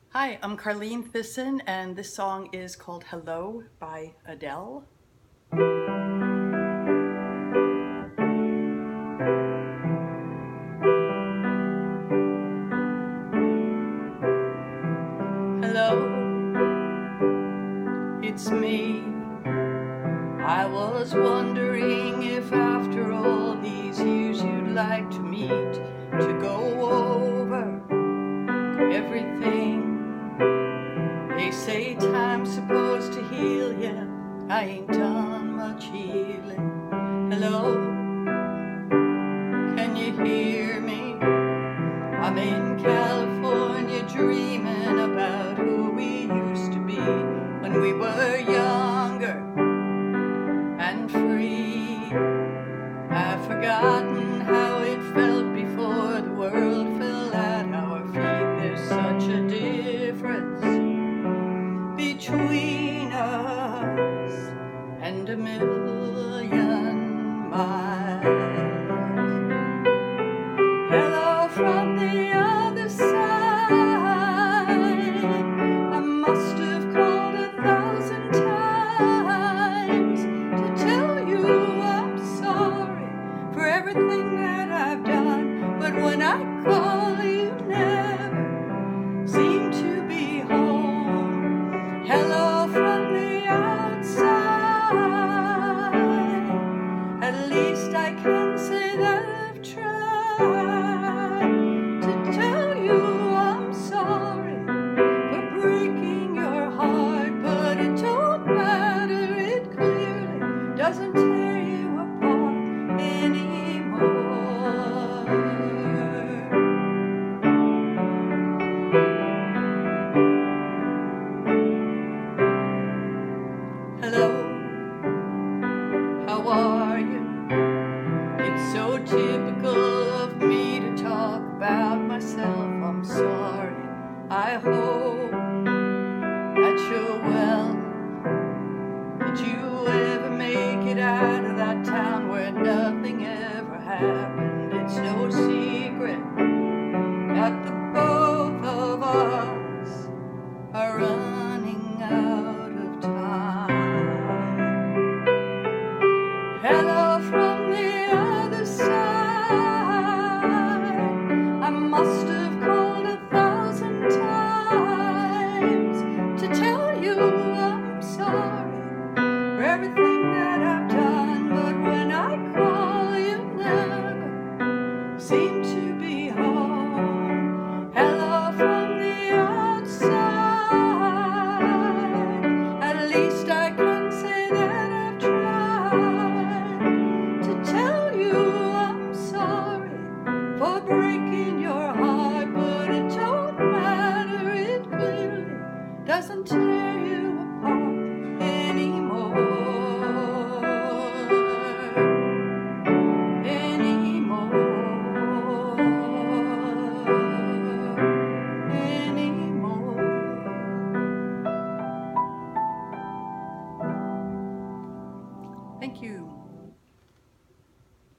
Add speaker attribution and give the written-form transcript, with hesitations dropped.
Speaker 1: Hi, I'm Carlene Thyssen, and this song is called Hello by Adele. Hello, it's me. I was wondering if after all these years you'd like to meet, to go over everything. They say time's supposed to heal ya. I ain't done much healing. Hello, can you hear me? I'm in California dreaming about who we used to be when we were younger and free. I've forgotten how it felt before the world fell at our feet. There's such a difference between us and a million miles. Hello from the other side. I must have called 1,000 times to tell you I'm sorry for everything that I've done. But when I call, you never seem to be home. Hello from the outside. At least I can say that I've tried to tell you I'm sorry for breaking your heart, but it don't matter, it clearly doesn't tear you apart anymore. Hello, how are you? It's so typical of me to talk about myself. I'm sorry. I hope